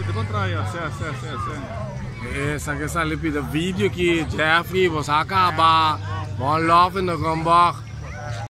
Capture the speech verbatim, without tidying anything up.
De contrai, ó. Certo, certo, certo, certo. Essa que essa lipida vídeo que Jeffrey você acaba bom love no combo